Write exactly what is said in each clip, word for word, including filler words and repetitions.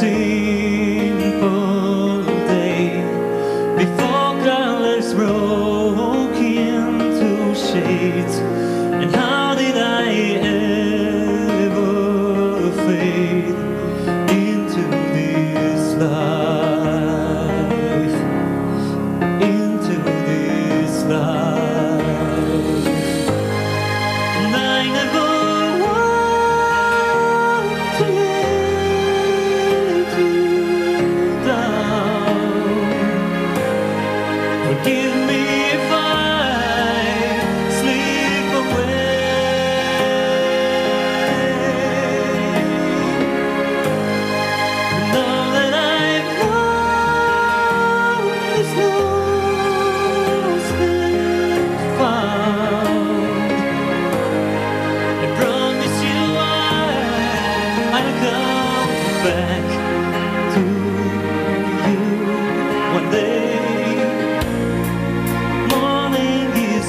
simple day before colors broke into shades. And how did I ever fade into this life, into this life? And I never want to let you down. Forgive me if I slip away. Now that I've known this lost and found, I promise you I, I'll come back to you one day. Morning is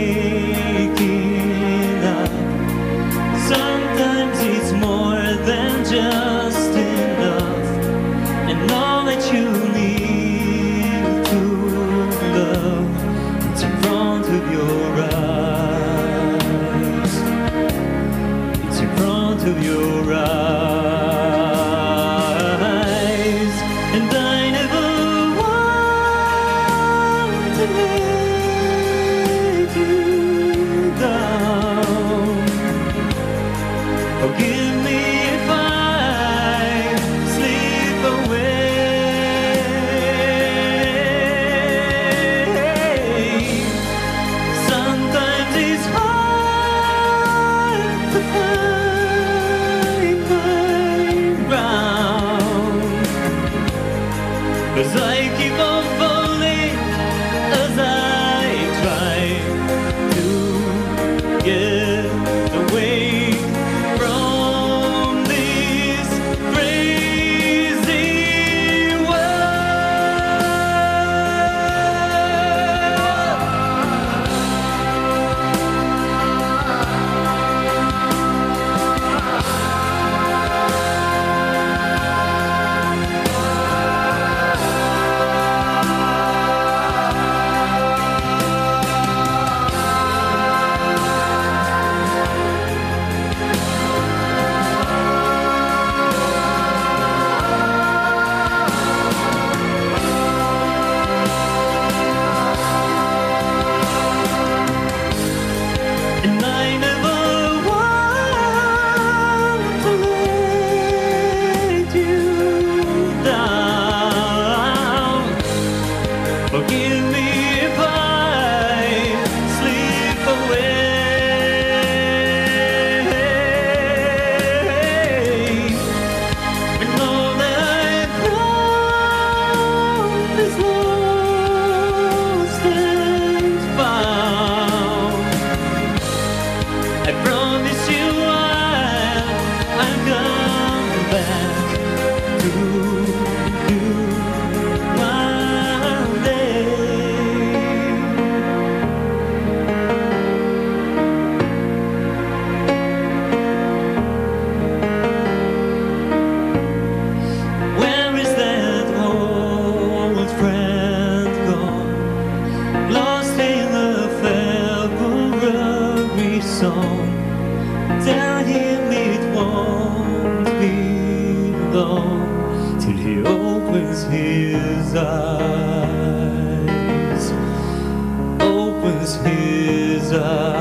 waking up. Sometimes it's more than just enough, and all that you need to love, it's in front of your eyes. It's in front of your eyes. And I never want to let you down. Forgive me if I slip away. Sometimes it's hard to find my ground, 'cause I keep on falling as I try to get away from this crazy And I never want to let you down. Forgive me if I slip away. But know that I've known is lost and found. I promise you I'll, I'll come back to you one day. Where is that old friend gone? Lost in a February song. Tell him it won't be long till he opens his eyes, opens his eyes.